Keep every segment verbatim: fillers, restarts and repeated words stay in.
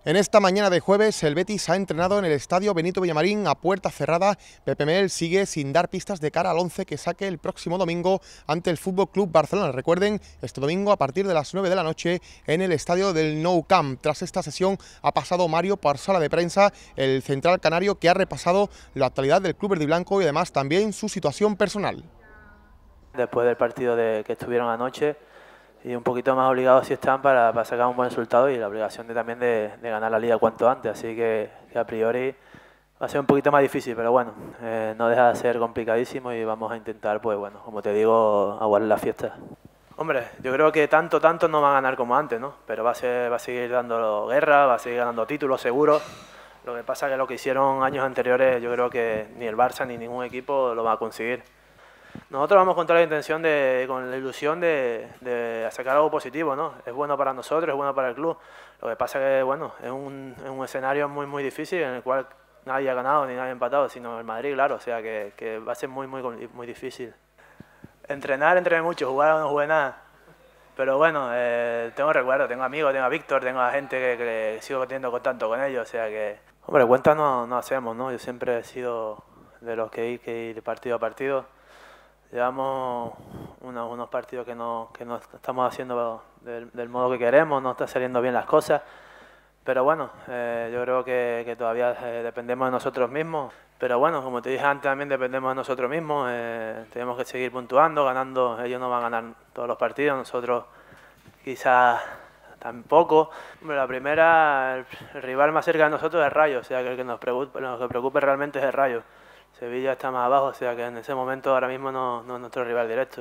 En esta mañana de jueves, el Betis ha entrenado en el estadio Benito Villamarín a puerta cerrada. Pepe Mel sigue sin dar pistas de cara al once que saque el próximo domingo ante el F C Barcelona. Recuerden, este domingo a partir de las nueve de la noche en el estadio del Nou Camp. Tras esta sesión ha pasado Mario por sala de prensa, el central canario, que ha repasado la actualidad del club verdiblanco y además también su situación personal. Después del partido de, que estuvieron anoche, y un poquito más obligados si están para, para sacar un buen resultado, y la obligación de, también de, de ganar la Liga cuanto antes, así que, que a priori va a ser un poquito más difícil, pero bueno, eh, no deja de ser complicadísimo y vamos a intentar, pues bueno, como te digo, aguardar la fiesta. Hombre, yo creo que tanto, tanto no va a ganar como antes, ¿no? Pero va a, ser, va a seguir dando guerra, va a seguir ganando títulos seguro. Lo que pasa es que lo que hicieron años anteriores, yo creo que ni el Barça ni ningún equipo lo va a conseguir. Nosotros vamos con toda la intención, de, con la ilusión de, de sacar algo positivo, ¿no? Es bueno para nosotros, es bueno para el club. Lo que pasa es que, bueno, es un, es un escenario muy, muy difícil en el cual nadie ha ganado ni nadie ha empatado, sino el Madrid, claro. O sea, que, que va a ser muy, muy, muy difícil. Entrenar, entrené mucho, jugar no jugué nada. Pero bueno, eh, tengo recuerdos, tengo amigos, tengo a Víctor, tengo a gente que, que sigo teniendo contacto con ellos. O sea que, hombre, cuentas no, no hacemos, ¿no? Yo siempre he sido de los que ir, que ir partido a partido. Llevamos unos, unos partidos que no, que no estamos haciendo del, del modo que queremos, no están saliendo bien las cosas, pero bueno, eh, yo creo que, que todavía eh, dependemos de nosotros mismos, pero bueno, como te dije antes, también dependemos de nosotros mismos, eh, tenemos que seguir puntuando, ganando. Ellos no van a ganar todos los partidos, nosotros quizás tampoco. Hombre, la primera, el, el rival más cerca de nosotros es Rayo, o sea que el que nos preocupe, lo que preocupe realmente es el Rayo. Sevilla está más abajo, o sea que en ese momento ahora mismo no, no es nuestro rival directo.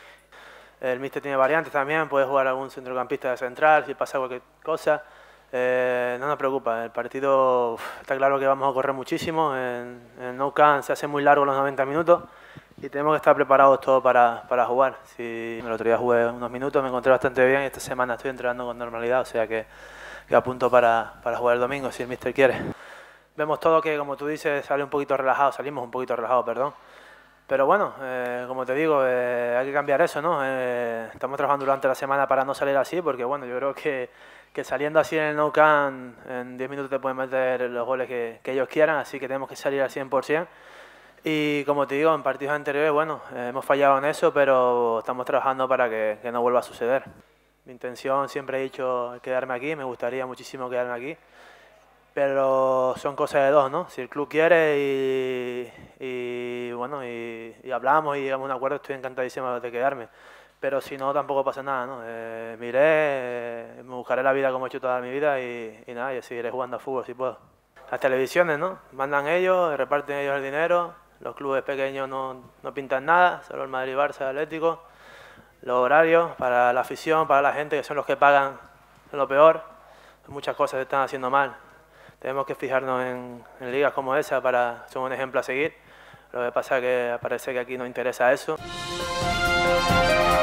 El míster tiene variantes también, puede jugar algún centrocampista de central si pasa cualquier cosa. Eh, no nos preocupa, el partido uf, está claro que vamos a correr muchísimo. En, en Nou Camp se hace muy largo los noventa minutos y tenemos que estar preparados todos para, para jugar. Si el otro día jugué unos minutos, me encontré bastante bien y esta semana estoy entrenando con normalidad, o sea que, que apunto para, para jugar el domingo si el míster quiere. Vemos todo que, como tú dices, sale un poquito relajado, salimos un poquito relajados, perdón. Pero bueno, eh, como te digo, eh, hay que cambiar eso, ¿no? Eh, estamos trabajando durante la semana para no salir así, porque bueno, yo creo que, que saliendo así en el Nou Camp, en diez minutos te pueden meter los goles que, que ellos quieran, así que tenemos que salir al cien por cien. Y como te digo, en partidos anteriores, bueno, eh, hemos fallado en eso, pero estamos trabajando para que, que no vuelva a suceder. Mi intención, siempre he dicho, es quedarme aquí, me gustaría muchísimo quedarme aquí. Pero son cosas de dos, ¿no? Si el club quiere y, y bueno, y, y hablamos y llegamos a un acuerdo, estoy encantadísimo de quedarme. Pero si no, tampoco pasa nada, ¿no? Eh, miré, eh, me buscaré la vida como he hecho toda mi vida y, y nada, y seguiré jugando a fútbol si puedo. Las televisiones, ¿no? Mandan ellos, reparten ellos el dinero, los clubes pequeños no, no pintan nada, solo el Madrid, Barça, Atlético. Los horarios para la afición, para la gente, que son los que pagan, son lo peor. Muchas cosas se están haciendo mal. Tenemos que fijarnos en, en ligas como esa para ser un ejemplo a seguir. Lo que pasa es que parece que aquí no interesa eso.